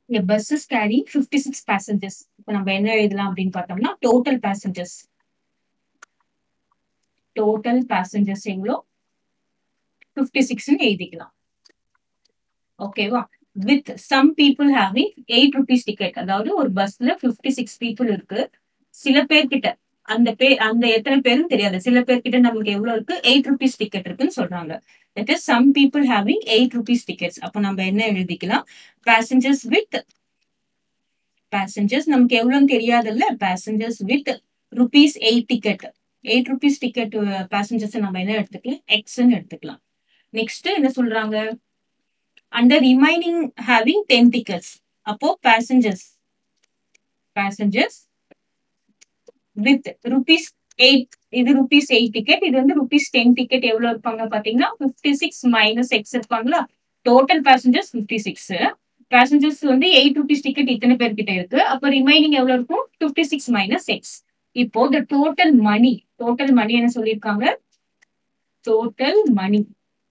A bus is carrying 56 passengers. இப்போ நம்ம என்ன எழுதலாம் அப்படின்னு பார்த்தோம்னா total passengers. Total passengers எவ்வளோ 56 ன்னு எழுதிக்கலாம். ஓகேவா? With some people having 8 rupees ticket. அதாவது ஒரு பஸ்ல 56 people இருக்கு. சில பேர்கிட்ட அந்த எத்தனை பேரும் தெரியாது. சில பேர்கிட்ட நமக்கு எவ்வளவு இருக்கு 8 rupees ticket இருக்குன்னு சொல்றாங்க. That is some people having 8 rupees tickets. அப்ப நம்ம என்ன எழுதிக்கலாம்? Passengers நமக்கு எவ்வளவுன்னு தெரியாதுல்ல. Passengers with rupees 8 ticket. 8 rupees ticket passengers நம்ம என்ன எடுத்துக்கலாம்? X ன்னு எடுத்துக்கலாம். நெக்ஸ்ட் என்ன சொல்றாங்க? And the remaining having 10 tickets. அப்போ passengers with rupees 8, இது rupees 8 ticket, இது வந்து rupees 10 ticket எவ்வளவு இருப்பாங்க பாத்தீங்கன்னா 56 minus X இருப்பாங்களா? Total passengers 56. Passengers வந்து 8 rupees ticket இத்தனை பேர்கிட்ட இருக்கு. அப்ப remaining எவ்வளவு இருக்கும்? 56 minus X. இப்போ the total money என்ன சொல்லியிருக்காங்க? Total money.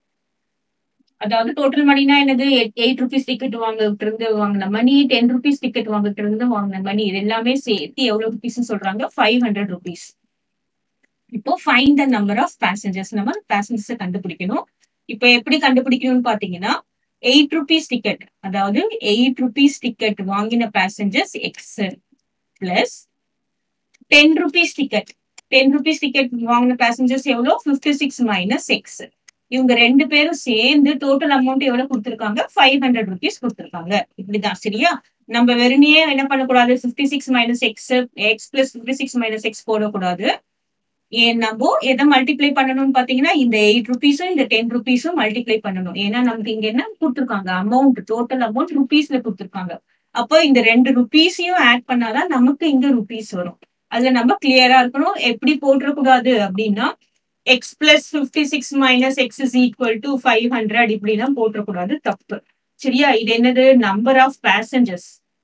அதாவது டோட்டல் மணினா என்னது? 8 rupees டிக்கெட் வாங்கின மணி, 10 rupees டிக்கெட் வாங்கின மணி, இது எல்லாமே சேர்த்து எவ்வளவு ருபீஸ் சொல்றாங்க? 500 rupees. இப்போ find the number of passengers. நம்ம பேசஞ்சர்ஸை கண்டுபிடிக்கணும். இப்போ எப்படி கண்டுபிடிக்கணும்னு பாத்தீங்கன்னா 8 rupees டிக்கெட், அதாவது 8 rupees டிக்கெட் வாங்கின passengers x plus 10 rupees ticket, 10 rupees ticket வாங்கின பேசஞ்சர்ஸ் எவ்வளோ? 56 மைனஸ் எக்ஸ். இவங்க ரெண்டு பேரும் சேர்ந்து டோட்டல் அமௌண்ட் எவ்வளவு கொடுத்திருக்காங்க? 500 rupees கொடுத்திருக்காங்க. இப்படிதான், சரியா? நம்ம வெறுமையே என்ன பண்ணக்கூடாது? 56 minus x plus 56 minus x போடக்கூடாது. ஏன் நம்ம எதை மல்டிப்ளை பண்ணணும்னு பாத்தீங்கன்னா இந்த 8 rupeesம் இந்த 10 rupeesம் மல்டிப்ளை பண்ணணும். ஏன்னா நமக்கு இங்க என்ன கொடுத்திருக்காங்க? அமௌண்ட், டோட்டல் அமௌண்ட் ருபீஸ்ல கொடுத்திருக்காங்க. அப்போ இந்த 2 rupeesையும் ஆட் பண்ணாதான் நமக்கு இங்க ருபீஸ் வரும். அதுல நம்ம கிளியரா இருக்கணும். எப்படி போட்டுறக்கூடாது அப்படின்னா x plus 56 minus x is equal to 500 இப்படிலாம் போட்டுறக்கூடாது, தப்பு. சரியா? இது என்னது? Number of passengers.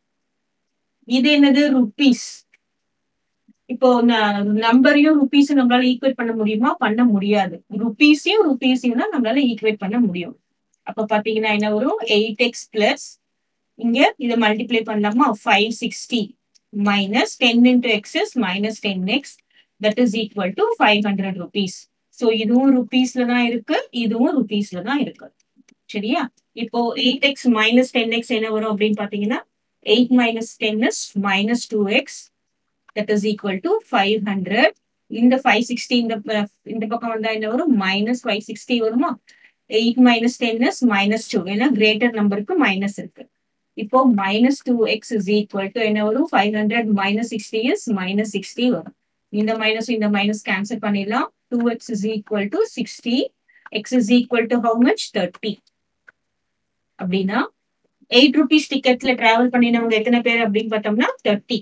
இது என்னது? ருபீஸ். இப்போ நம்பரையும் ருபீஸ் நம்மளால ஈக்குவேட் பண்ண முடியுமா? பண்ண முடியாது. ருபீஸையும் தான் நம்மளால ஈக்குவேட் பண்ண முடியும். அப்ப பாத்தீங்கன்னா என்ன வரும்? 8x பிளஸ் இங்க இதை மல்டிப்ளை பண்ணலாமா? 560 minus 10 into x is minus 10x. That is equal to 500 rupees. So இதுவும் ருபீஸ்ல தான் இருக்கு, இதுவும் ருபீஸ்ல தான் இருக்கு. சரியா? இப்போ 8x minus 10x என்ன வரும் அப்படின்னு பாத்தீங்கன்னா 8 minus 10 is minus 2x. That is equal to 500. இந்த 560 இந்த பக்கம் வந்தா என்ன வரும்? minus 560 வருமா? 8 minus 10 is minus 2. ஏன்னா கிரேட்டர் நம்பருக்கு மைனஸ் இருக்கு. இப்போ minus 2x is equal to என்ன வரும்? 500 minus 60 is minus 60 வரும். இந்த மைனஸ் கேன்சல் பண்ணிடலாம். 2x is equal to 60. X is equal to how much? 30. அப்படின்னா 8 rupees டிக்கெட்ல டிராவல் பண்ணினவங்க எத்தனை பேர் அப்படின்னு பார்த்தோம்னா 30.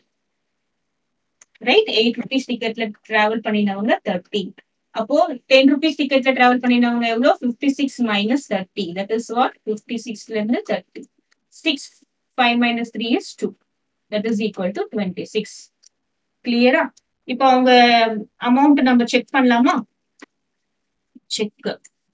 ரைட்? 8 rupees டிக்கெட்ல டிராவல் பண்ணினவங்க 30. அப்போ 10 rupees டிக்கெட்ல டிராவல் பண்ணினவங்க எவ்வளோ? 56 minus 30. That is what? 56ல இருந்து 30. 6, 5 minus 3 is 2. That is equal to 26. கிளியரா? இப்போ அவங்க அமௌண்ட் நம்ம செக் பண்ணலாமா? செக்.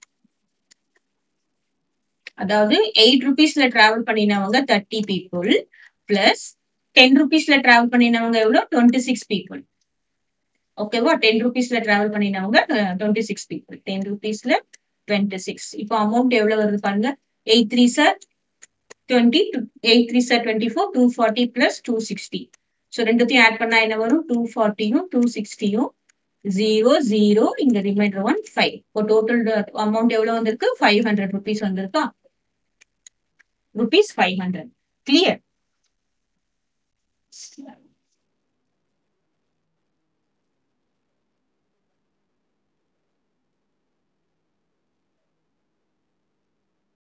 அதாவது 8 rupeesல டிராவல் பண்ணினவங்க 30 people பிளஸ் 10 rupeesல டிராவல் பண்ணினவங்க எவ்வளோ? 26 people. ஓகேவா? 10 rupeesல டிராவல் பண்ணினவங்க 26 people. 10 rupeesல 26. இப்போ அமௌண்ட் எவ்வளவு வருது பாருங்க. 8 3s are 20, 8 3s are 24, 240 plus 260. So ரெண்டுத்தையும் ஆட் பண்ணா என்ன வரும்? 240யும் 260யும் 0 0 இங்க ரிமைண்டர் 1 5. இப்போ டோட்டல் அமௌண்ட் எவ்வளவு வந்திருக்கு? 500 rupees வந்திருக்கா? rupees 500. கிளியர்?